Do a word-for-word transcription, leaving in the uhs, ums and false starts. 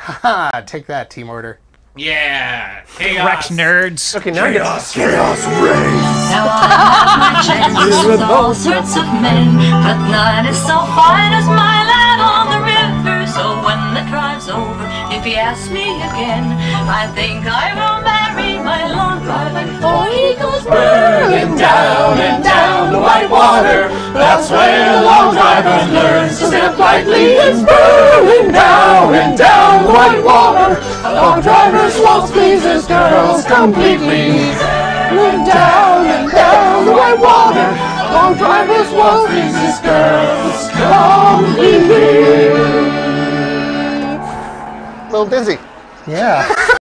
Haha, take that, Team Order. Yeah, Correct, nerds. Okay, now Chaos, chaos reigns. Now I have my chances with all sorts of men, but none is so fine as my lad on the river. So when the drive's over, if he asks me again, I think I will marry my long driver before he goes burning down and down the white water. That's where long drivers learn to step lightly. It's burning down and down the white water. Long drivers waltz pleases girls completely. Burning down and down the white water. Long drivers waltz pleases girls completely. A little dizzy. Yeah.